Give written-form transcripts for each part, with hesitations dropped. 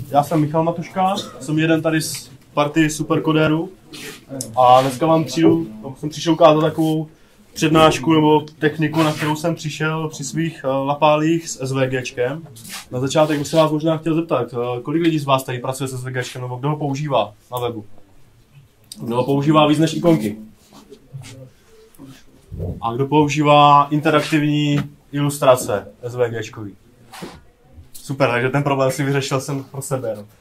Já jsem Michal Matuška, jsem jeden tady z party superkodérů a dneska vám jsem přišel ukázat takovou přednášku nebo techniku, na kterou jsem přišel při svých lapálích s SVGčkem. Na začátek bych se vás možná chtěl zeptat, kolik lidí z vás tady pracuje s SVGčkem nebo kdo ho používá na webu? Kdo ho používá víc než ikonky? A kdo používá interaktivní ilustrace SVGčkový? Super, takže ten problém si vyřešil jsem pro sebe. No.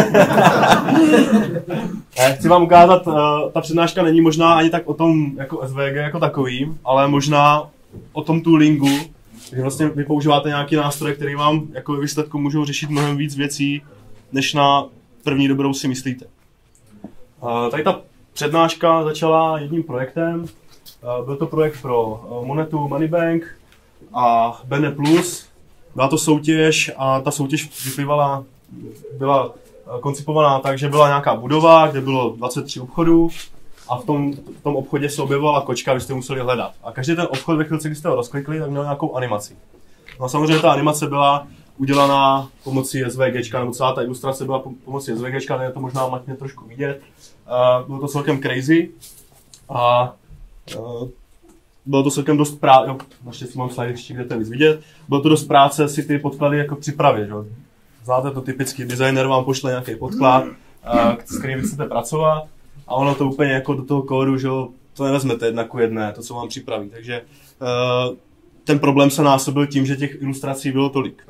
Chci vám ukázat, ta přednáška není možná ani tak o tom jako SVG jako takovým, ale možná o tom toolingu, že vlastně vy používáte nějaký nástroj, který vám jako výsledku můžou řešit mnohem víc věcí, než na první dobrou si myslíte. Tady ta přednáška začala jedním projektem. Byl to projekt pro Monetu, Moneybank a Bene Plus. Byla to soutěž a ta soutěž byla koncipovaná tak, že byla nějaká budova, kde bylo 23 obchodů a v tom obchodě se objevovala kočka, vy jste museli hledat. A každý ten obchod ve chvíli, kdy jste ho rozklikli, tak měl nějakou animaci. No a samozřejmě ta animace byla udělaná pomocí SVGčka, nebo celá ta ilustrace byla pomocí SVGčka, ale je to možná matně trošku vidět. Bylo to celkem crazy a bylo to celkem dost práce, naštěstí mám slide ještě, kde to víc vidět, bylo to dost práce si ty podklady jako připravit. Že? Znáte to typický, designer vám pošle nějaký podklad, s kterým chcete pracovat a ono to úplně jako do toho kódu, že to nevezmete 1:1, to, co vám připraví. Takže ten problém se násobil tím, že těch ilustrací bylo tolik.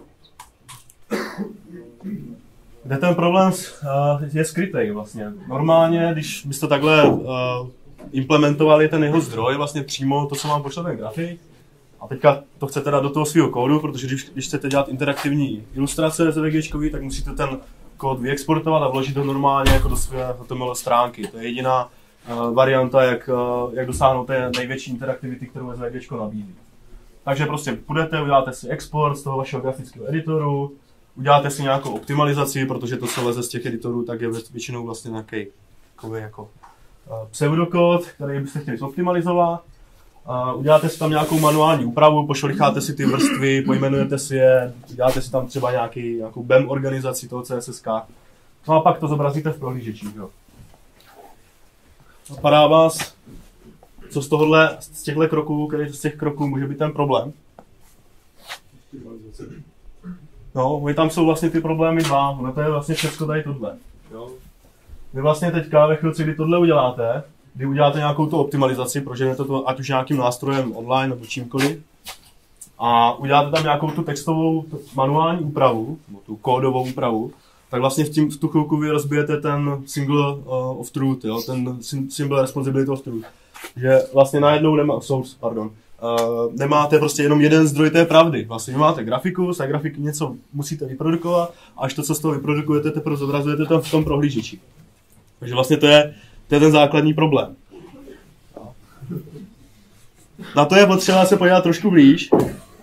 Kde ten problém je skrytej vlastně. Normálně, když byste takhle implementovali ten jeho zdroj, vlastně přímo to, co vám pošle ten grafik, a teďka to chcete dát do toho svého kódu, protože když chcete dělat interaktivní ilustrace SVGčkový, tak musíte ten kód vyexportovat a vložit ho normálně jako do své HTML stránky. To je jediná varianta, jak dosáhnout té největší interaktivity, kterou SVGčko nabízí. Takže prostě půjdete, uděláte si export z toho vašeho grafického editoru, uděláte si nějakou optimalizaci, protože to, co leze z těch editorů, tak je většinou vlastně nějaký jako pseudokód, který byste chtěli zoptimalizovat. Uděláte si tam nějakou manuální úpravu, pošolicháte si ty vrstvy, pojmenujete si je, uděláte si tam třeba nějakou BEM organizaci toho CSS. No a pak to zobrazíte v prohlížeči. Napadá vás, co z těchto kroků, který z těch kroků může být ten problém? No, tam jsou vlastně ty problémy dva, no to je vlastně všechno tady tohle. Jo. Vy vlastně teďka ve chvíli, kdy tohle uděláte, kdy uděláte nějakou tu optimalizaci, proženete to ať už nějakým nástrojem online nebo čímkoliv a uděláte tam nějakou tu textovou manuální úpravu, nebo tu kódovou úpravu, tak vlastně v tu chvilku vy rozbijete ten single of truth, jo, ten simple responsibility of truth. Že vlastně najednou nemáte prostě jenom jeden zdroj té pravdy. Vlastně máte grafiku, z té grafiky něco musíte vyprodukovat a až to, co z toho vyprodukujete, teprve zobrazujete tam v tom prohlížeči. Takže vlastně to je ten základní problém. Na to je potřeba se podívat trošku blíž.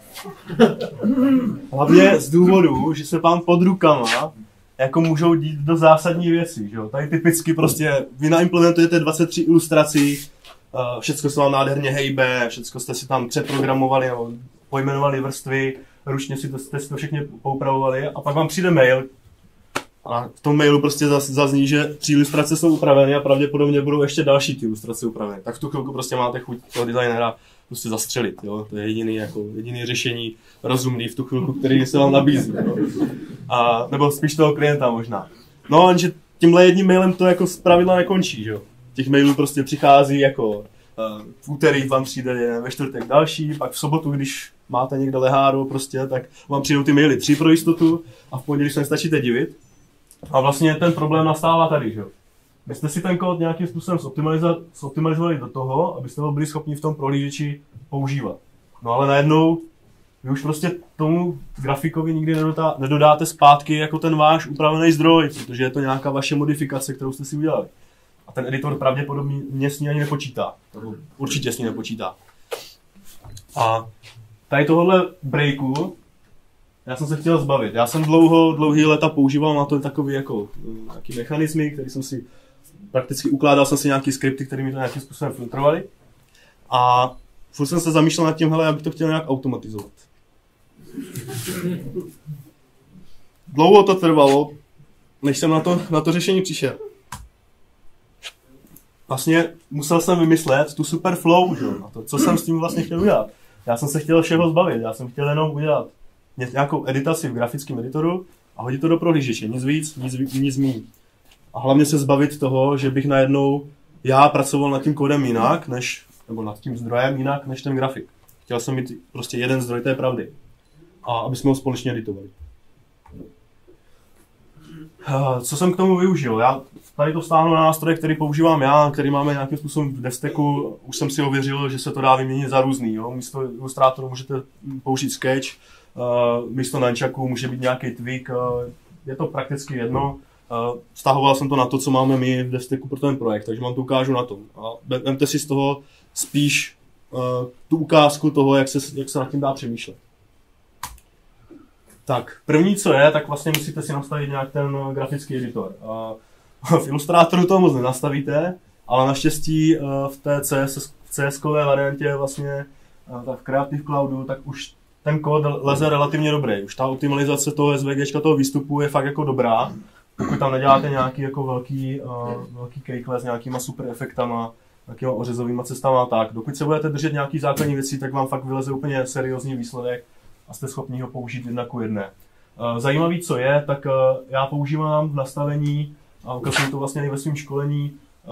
Hlavně z důvodu, že se vám pod rukama jako můžou dít do zásadní věci. Že? Tady typicky prostě vy naimplementujete 23 ilustrací, všecko se vám nádherně hejbe, všecko jste si tam přeprogramovali nebo pojmenovali vrstvy, ručně jste si to všechny poupravovali a pak vám přijde mail a v tom mailu prostě zazní, že 3 ilustrace jsou upraveny a pravděpodobně budou ještě další ty ilustrace upraveny. Tak v tu chvilku prostě máte chuť toho designera prostě zastřelit. Jo? To je jediný řešení rozumný v tu chvilku, který se vám nabízí. Jo? Nebo spíš toho klienta možná. No, jenže tímhle jedním mailem to jako zpravidla nekončí. Že jo? Těch mailů prostě přichází jako v úterý vám přijde, ve čtvrtek další, pak v sobotu, když máte někde leháro prostě, tak vám přijdou ty maily 3 pro jistotu a v pondělí se nestačíte divit. A vlastně ten problém nastává tady, že jo. Vy jste si ten kód nějakým způsobem zoptimalizovali do toho, abyste ho byli schopni v tom prohlížeči používat. No ale najednou vy už prostě tomu grafikovi nikdy nedodáte zpátky jako ten váš upravený zdroj, protože je to nějaká vaše modifikace, kterou jste si udělali. A ten editor pravděpodobně s ní ani nepočítá. Určitě s ní nepočítá. A tady tohohle breaku já jsem se chtěl zbavit. Já jsem dlouhý léta používal na to takový jako nějaký mechanismy, který jsem si prakticky ukládal jsem si nějaký skripty, které mi to nějakým způsobem filtrovaly. A furt jsem se zamýšlel nad tím, hele, já bych to chtěl nějak automatizovat. Dlouho to trvalo, než jsem na to řešení přišel. Vlastně musel jsem vymyslet tu super flow, že? Na to, co jsem s tím vlastně chtěl udělat. Já jsem se chtěl všeho zbavit, já jsem chtěl jenom udělat nějakou editaci v grafickém editoru a hodit to do prohlížeče, nic víc, nic míň. A hlavně se zbavit toho, že bych najednou já pracoval nad tím kódem jinak, nebo nad tím zdrojem jinak, než ten grafik. Chtěl jsem mít prostě jeden zdroj té pravdy. A aby jsme ho společně editovali. Co jsem k tomu využil? Já tady to stáhnu na nástroje, který používám já, který máme nějakým způsobem v DevStacku. Už jsem si ověřil, že se to dá vyměnit za různý. Jo? Místo ilustrátoru můžete použít Sketch, místo Nunchaku může být nějaký tweak. Je to prakticky jedno. Vztahoval jsem to na to, co máme my v DevStacku pro ten projekt, takže vám to ukážu na tom. A vemte si z toho spíš tu ukázku toho, jak se nad tím dá přemýšlet. Tak, první co je, tak vlastně musíte si nastavit nějak ten grafický editor. V Illustratoru to moc nenastavíte, ale naštěstí v té CS-kové variantě vlastně v Creative Cloudu, tak už ten kód leze relativně dobrý. Už ta optimalizace toho SVGčka, toho výstupu je fakt jako dobrá. Pokud tam neděláte nějaký jako velký kejkle s nějakýma super efektama, nějakýma ořezovýma cestama, tak dokud se budete držet nějaký základní věcí, tak vám fakt vyleze úplně seriózní výsledek a jste schopni ho použít 1:1. Zajímavý, co je, tak já používám v nastavení, a ukazuju to vlastně i ve svém školení,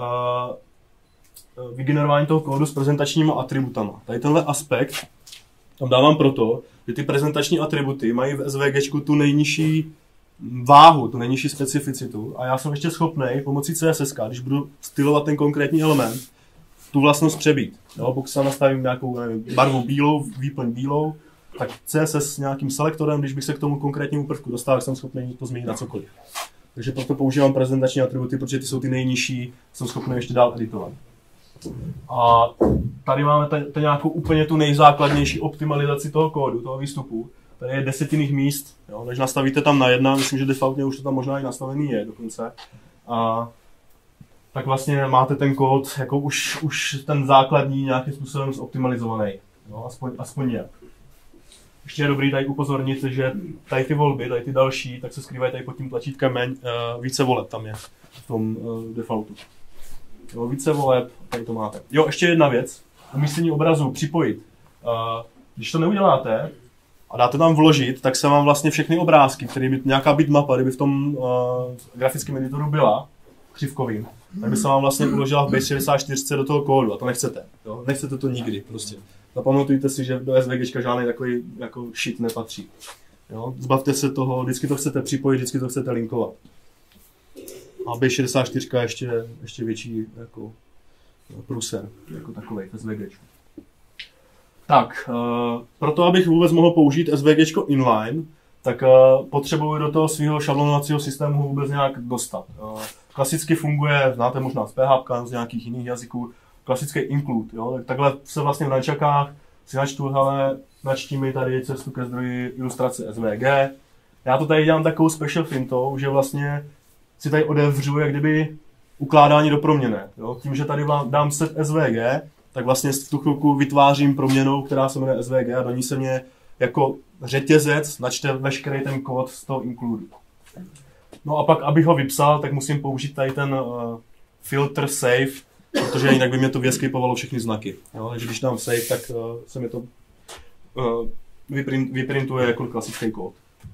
vygenerování toho kódu s prezentačními atributama. Tady tenhle aspekt tam dávám proto, že ty prezentační atributy mají v SVGčku tu nejnižší váhu, tu nejnižší specificitu a já jsem ještě schopný pomocí CSS, když budu stylovat ten konkrétní element, tu vlastnost přebít. Jo, pokud se nastavím nějakou barvu bílou, výplň bílou, tak CSS s nějakým selektorem, když bych se k tomu konkrétnímu prvku dostal, jsem schopný to změnit na cokoliv. Takže proto používám prezentační atributy, protože ty jsou ty nejnižší, jsem schopný ještě dál editovat. A tady máme nějakou úplně tu nejzákladnější optimalizaci toho kódu, toho výstupu. Tady je desetinných míst, jo, než nastavíte tam na 1, myslím, že defaultně už to tam možná i nastavený je dokonce. A tak vlastně máte ten kód jako už ten základní nějakým způsobem zoptimalizovaný. Jo, aspoň nějak. Ještě je dobrý tady upozornit, že tady ty volby, tady ty další, tak se skrývají tady pod tím tlačítkem více voleb tam je v tom defaultu. Jo, více voleb, tady to máte. Jo, ještě jedna věc. Umístění obrazu, připojit. Když to neuděláte a dáte tam vložit, tak se vám vlastně všechny obrázky, které by nějaká bitmapa, kdyby v tom grafickém editoru byla, křivkovým, tak by se vám vlastně uložila v base 64 do toho kódu a to nechcete. Jo? Nechcete to nikdy prostě. Zapamatujte si, že do SVGčka žádný takový jako shit nepatří. Jo? Zbavte se toho, vždycky to chcete připojit, vždycky to chcete linkovat. A B64 je ještě větší jako průser, jako takovej SVGčko. Tak, proto abych vůbec mohl použít SVGčko inline, tak potřebuji do toho svého šablonovacího systému vůbec nějak dostat. Klasicky funguje, znáte možná z PHP, z nějakých jiných jazyků, klasický include. Jo? Takhle se vlastně v Nunchakách si načtu, hele, načti mi tady cestu ke zdroji ilustrace SVG. Já to tady dělám takovou special fintou, že vlastně si tady odevřu jak kdyby ukládání do proměny. Jo? Tím, že tady vám dám set SVG, tak vlastně v tu chvilku vytvářím proměnou, která se jmenuje SVG a do ní se mě jako řetězec načte veškerý ten kód z toho include. No a pak, abych ho vypsal, tak musím použít tady ten filter save, protože jinak by mě to vyescapovalo všechny znaky. Jo? Takže když dám save, tak se mi to vyprintuje jako klasický kód.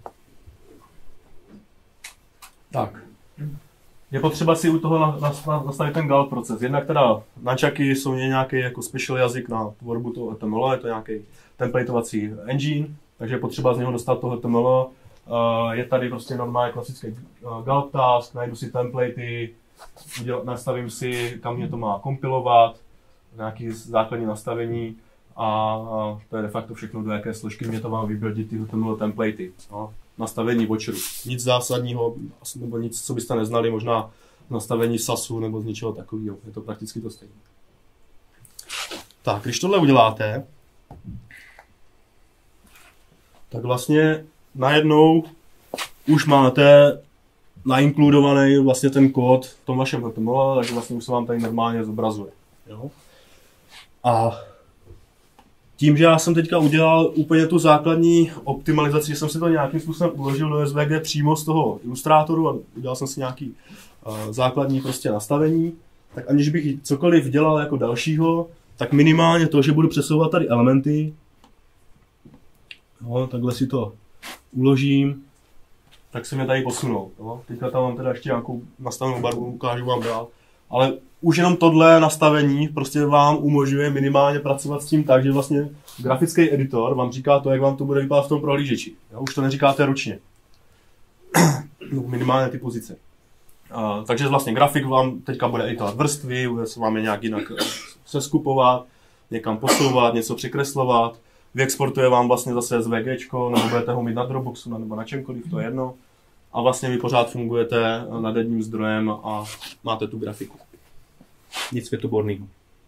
Tak. Je potřeba si u toho nastavit ten galt proces. Jednak teda Nunchaky jsou nějaký jako special jazyk na tvorbu toho HTML, je to nějaký templatovací engine, takže je potřeba z něho dostat toho HTML. Je tady prostě normálně klasický galt task, najdu si templatey, nastavím si, kam mě to má kompilovat, nějaké základní nastavení a to je de facto všechno, do jaké složky mě to má vybuildit ty HTML templatey. No, nastavení watcheru. Nic zásadního, nebo nic, co byste neznali, možná nastavení SASu nebo z ničeho takového. Je to prakticky to stejné. Tak, když tohle uděláte, tak vlastně najednou už máte nainkludovaný vlastně ten kód v tom vašem HTML, takže vlastně už se vám tady normálně zobrazuje. Jo? A tím, že já jsem teďka udělal úplně tu základní optimalizaci, že jsem si to nějakým způsobem uložil do SVG přímo z toho ilustrátoru a udělal jsem si nějaký základní prostě nastavení, tak aniž bych cokoliv dělal jako dalšího, tak minimálně to, že budu přesouvat tady elementy, no, takhle si to uložím, tak se mě tady posunou. No. Teďka tam mám teda ještě nějakou nastavenou barvu, ukážu vám dál. Ale už jenom tohle nastavení prostě vám umožňuje minimálně pracovat s tím tak, že vlastně grafický editor vám říká to, jak vám to bude vypadat v tom prohlížeči. Jo? Už to neříkáte ručně. No, minimálně ty pozice. Takže vlastně grafik vám teďka bude editovat vrstvy, bude se vám je nějak jinak seskupovat, někam posouvat, něco překreslovat. Vyexportuje vám vlastně zase SVGčko, nebo budete ho mít na Dropboxu, nebo na čemkoliv, to je jedno. A vlastně vy pořád fungujete nad jedním zdrojem a máte tu grafiku. Nic světoborného.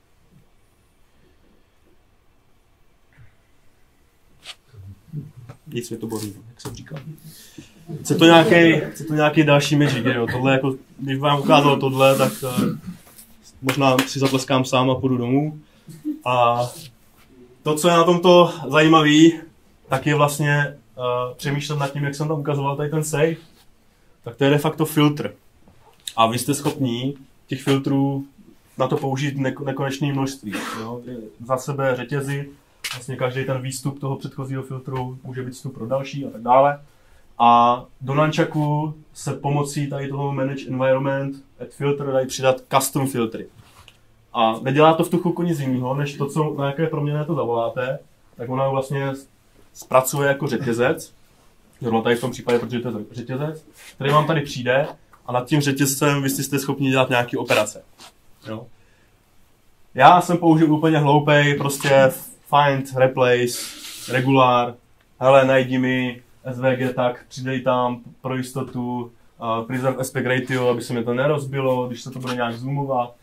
Nic světoborného, jak jsem říkal. Chce to nějaký další magic, jo. Tohle jako, když vám ukázal tohle, tak možná si zatleskám sám a půjdu domů. A to, co je na tomto zajímavé, tak je vlastně přemýšlet nad tím, jak jsem tam ukazoval tady ten save, tak to je de facto filtr. A vy jste schopní těch filtrů na to použít nekonečné množství. Jo? Za sebe řetězy, vlastně každý ten výstup toho předchozího filtru může být vstup pro další a tak dále. A do Nunchaku se pomocí tady toho Manage Environment Add Filter dají přidat custom filtry. A nedělá to v tu chvilku nic jiného, než to, co, na jaké proměnné to zavoláte, tak ona vlastně zpracuje jako řetězec. Zrovna tady v tom případě, protože to je řetězec, který vám tady přijde a nad tím řetězcem vy jste schopni dělat nějaké operace. Jo. Já jsem použil úplně hloupej, prostě find, replace, regular, hele, najdi mi SVG tak, přidej tam pro jistotu, preserve aspect ratio, aby se mi to nerozbilo, když se to bude nějak zoomovat.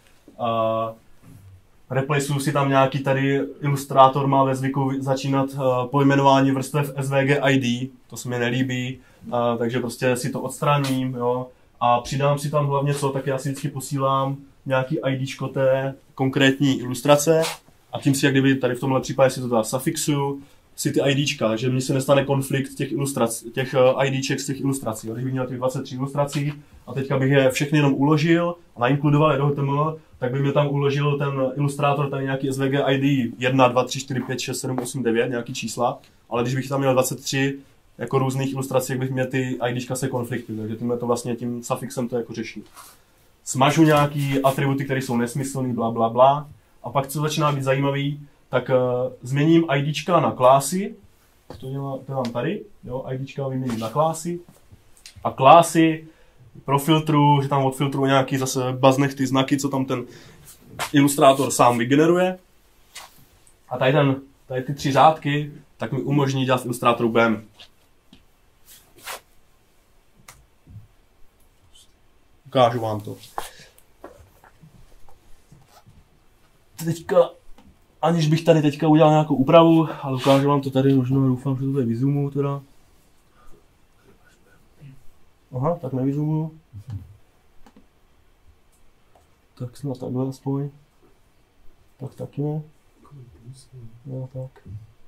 Replaceuju si tam nějaký tady ilustrátor, má ve zvyku začínat pojmenování vrstev SVG ID, to se mi nelíbí, takže prostě si to odstraním, jo, a přidám si tam hlavně co, tak já si vždycky posílám nějaký IDčko té konkrétní ilustrace a tím si jak kdyby tady v tomhle případě si to dá suffixuju si ty IDčka, takže mně se nestane konflikt těch IDček z těch ilustrací. Když bych měl těch 23 ilustrací a teďka bych je všechny jenom uložil a nainkludoval je do HTML, tak by mě tam uložil ten ilustrátor tady nějaký SVG ID 1, 2, 3, 4, 5, 6, 7, 8, 9, nějaký čísla, ale když bych tam měl 23 jako různých ilustrací, jak bych měl ty IDčka se konflikty, takže tím suffixem to jako řeší. Smažu nějaký atributy, které jsou nesmyslný, bla, bla, bla, a pak co začíná být zajímavý, tak změním IDčka na klásy, to mám tady, jo, IDčka vyměním na klásy a klásy pro filtru, že tam odfiltruji nějaký zase baznych ty znaky, co tam ten ilustrátor sám vygeneruje. A tady ty 3 řádky, tak mi umožní dělat v ilustrátoru BEM. Ukážu vám to. Teďka, aniž bych tady teďka udělal nějakou úpravu, ale ukážu vám to tady, možná doufám, že to tady vyzoomuju teda. Aha, tak nevyzoomuju. Tak snad takhle aspoň. Tak taky ne. No, tak.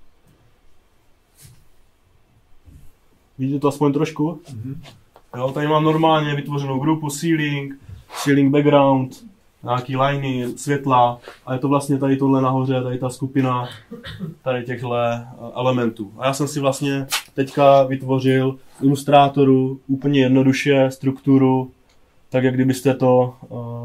Vidíte to aspoň trošku? Jo, tady mám normálně vytvořenou grupu, ceiling background, nějaký liney, světla a je to vlastně tady tohle nahoře, tady ta skupina tady těchto elementů. A já jsem si vlastně teďka vytvořil v ilustrátoru úplně jednoduše strukturu, tak jak kdybyste to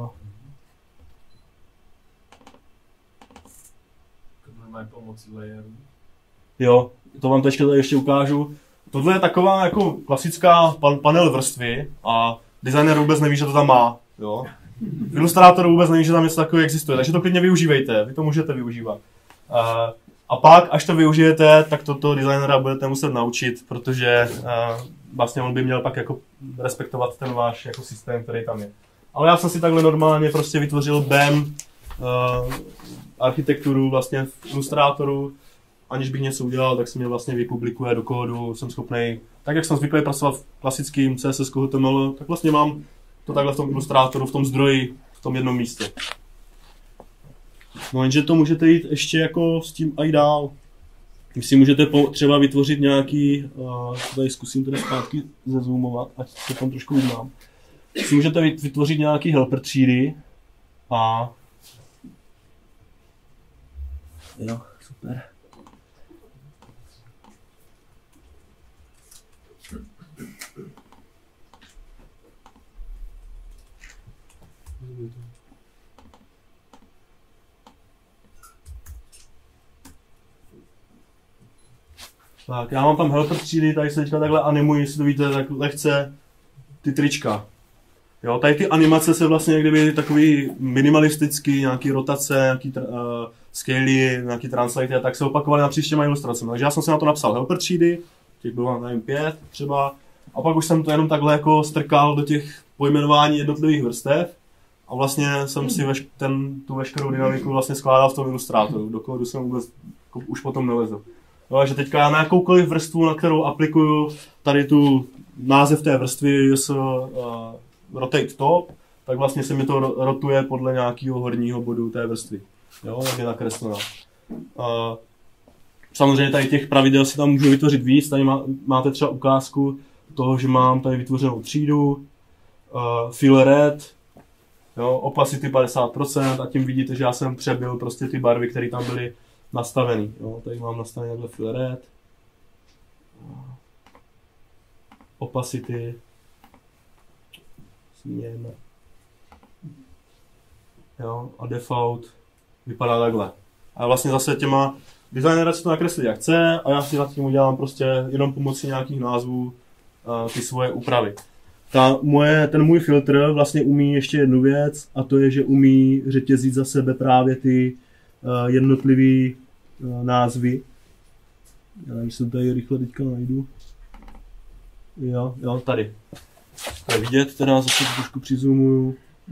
pomocí layerů. Jo, to vám teďka tady ještě ukážu. Tohle je taková jako klasická panel vrstvy a designer vůbec neví, že to tam má. Jo? Ilustrátor vůbec neví, že tam něco takového existuje, takže to klidně využívejte, vy to můžete využívat. A pak, až to využijete, tak toto designera budete muset naučit, protože vlastně on by měl pak jako respektovat ten váš jako systém, který tam je. Ale já jsem si takhle normálně prostě vytvořil BEM architekturu vlastně v ilustrátoru, aniž bych něco udělal, tak se mě vlastně vypublikuje do kódu, jsem schopný, tak jak jsem zvyklý pracovat v klasickým CSS HTML, tak vlastně mám to takhle v tom ilustrátoru, v tom zdroji, v tom jednom místě. No jenže to můžete jít ještě jako s tím i dál. Vy si můžete třeba vytvořit nějaký, tady zkusím teda zpátky zezoomovat, ať se tam trošku uznám. Si můžete vytvořit nějaký helper třídy a... Jo, super. Tak, já mám tam helper třídy, tady se teďka takhle animuji, jestli to víte, tak lehce ty trička. Jo, tady ty animace se vlastně někdy takový minimalistický, nějaký rotace, nějaký scaly, nějaký translate, tak se opakovaly napříč těma ilustracemi. Takže já jsem si na to napsal helper třídy, těch bylo, nevím, 5 třeba, a pak už jsem to jenom takhle jako strkal do těch pojmenování jednotlivých vrstev a vlastně jsem si tu veškerou dynamiku vlastně skládal v tom ilustrátoru, do kódu jsem vůbec už potom nelezl. No, takže teďka já na jakoukoliv vrstvu, na kterou aplikuju tady tu název té vrstvy rotate top, tak vlastně se mi to rotuje podle nějakého horního bodu té vrstvy. Jo, jak je nakreslena. Samozřejmě tady těch pravidel si tam můžu vytvořit víc. Tady máte třeba ukázku toho, že mám tady vytvořenou třídu, fill red, jo, opacity 50% a tím vidíte, že já jsem přebil prostě ty barvy, které tam byly nastavený. Jo, tady mám nastavený takhle fill red, opacity, smějeme. Jo, a default vypadá takhle. A vlastně zase těma designéra si to nakreslí jak chce a já si nad tím udělám prostě jenom pomocí nějakých názvů ty svoje úpravy. Ten můj filtr vlastně umí ještě jednu věc a to je, že umí řetězit za sebe právě ty jednotlivý názvy. Já se tady rychle teďka najdu. Jo, tady. To je vidět, teda zase trošku přizoomuju.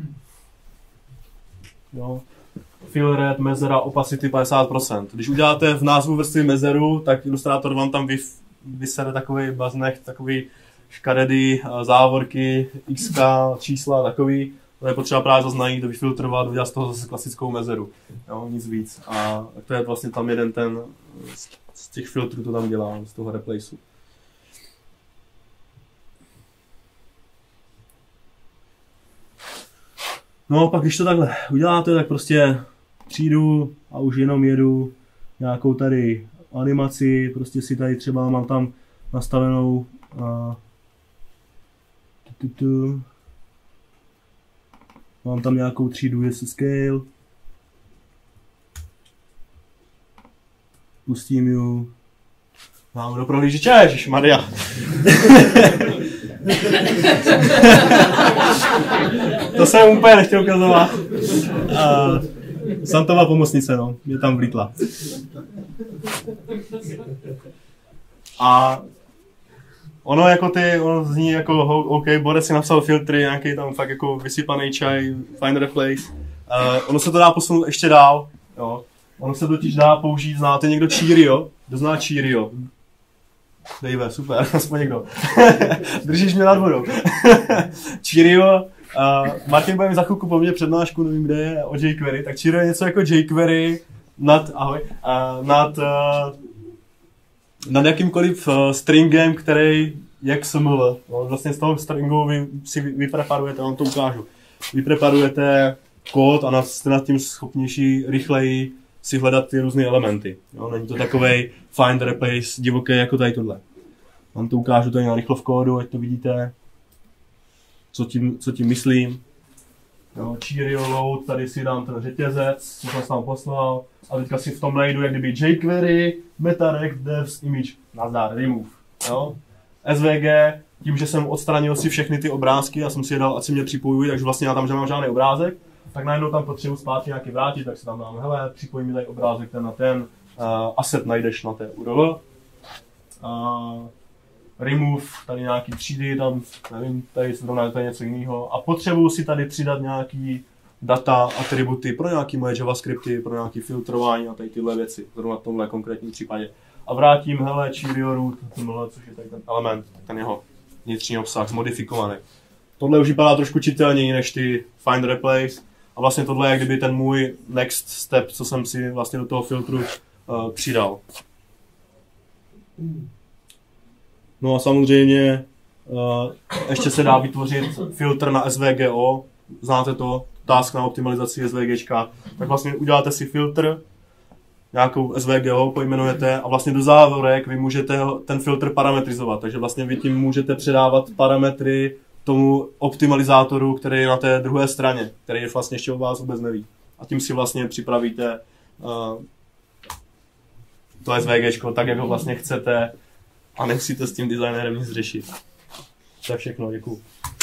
Jo. Fill red, mezera, opacity 50%. Když uděláte v názvu vrstvy mezeru, tak ilustrátor vám tam vysere takový baznech, takový škaredý závorky, xk, čísla, takový. To je potřeba právě zase najít, vyfiltrovat, udělat z toho zase klasickou mezeru. Jo, nic víc. A to je vlastně tam jeden ten z těch filtrů, to tam dělám, z toho replaceu. No pak když to takhle uděláte, tak prostě přijdu a už jenom jedu nějakou tady animaci, prostě si tady třeba mám tam nastavenou mám tam nějakou třídu jest scale, pustím ju, mám do prohlížeče, ježišmarja. To jsem úplně nechtěl ukazovat. Santova pomocnice, no, mě tam vlítla. A ono zní jako OK, Borec si napsal filtry, nějaký tam fakt jako vysypaný čaj, find replace. Ono se to dá posunout ještě dál, jo. Ono se totiž dá použít, znáte někdo Cheerio? Kdo zná Cheerio? Dejve, super, aspoň někdo. Držíš mě nad vodou. Cheerio, Martin bude mi za chvilku po mně přednášku, nevím kde je, o jQuery, tak Cheerio je něco jako jQuery nad jakýmkoliv stringem, který je XML. No, vlastně z toho stringu vy si vypreparujete, vám to ukážu. Vypreparujete kód a jste nad tím schopnější rychleji si hledat ty různé elementy. Jo, není to takovej find, replace, divoký jako tady tohle. Vám to ukážu tady na rychlo v kódu, ať to vidíte, co tím myslím. Jo, Cheerio load, tady si dám ten řetězec, co jsem tam poslal, a teďka si v tom najdu jak kdyby jQuery, meta-rect, devs, image, nazdar, remove. Jo. SVG, tím, že jsem odstranil si všechny ty obrázky a jsem si je dal, ať si mě připojují, takže vlastně já tam nemám žádný obrázek, tak najednou tam potřebuji zpátky nějaký vrátit, tak si tam dám, hele, připoj mi tady obrázek ten na ten, asset najdeš na té URL. Remove, tady nějaký třídy, tam nevím, tady zrovna to je něco jiného. A potřebuji si tady přidat nějaký data, atributy pro nějaké moje javascripty, pro nějaké filtrování a tady tyhle věci, zrovna v tomhle konkrétním případě. A vrátím, hele, Cheerio root, což je tady ten element, ten jeho vnitřní obsah, zmodifikovaný. Tohle už vypadá trošku čitelněji než ty find replace. A vlastně tohle je kdyby ten můj next step, co jsem si vlastně do toho filtru přidal. No a samozřejmě ještě se dá vytvořit filtr na SVGO, znáte to, task na optimalizaci SVGčka, tak vlastně uděláte si filtr, nějakou SVGO pojmenujete a vlastně do závorek vy můžete ten filtr parametrizovat, takže vlastně vy tím můžete předávat parametry tomu optimalizátoru, který je na té druhé straně, který je vlastně ještě o vás vůbec neví. A tím si vlastně připravíte to SVGčko tak, jak ho vlastně chcete a nemusíte s tím designérem nic řešit. To je všechno, děkuju.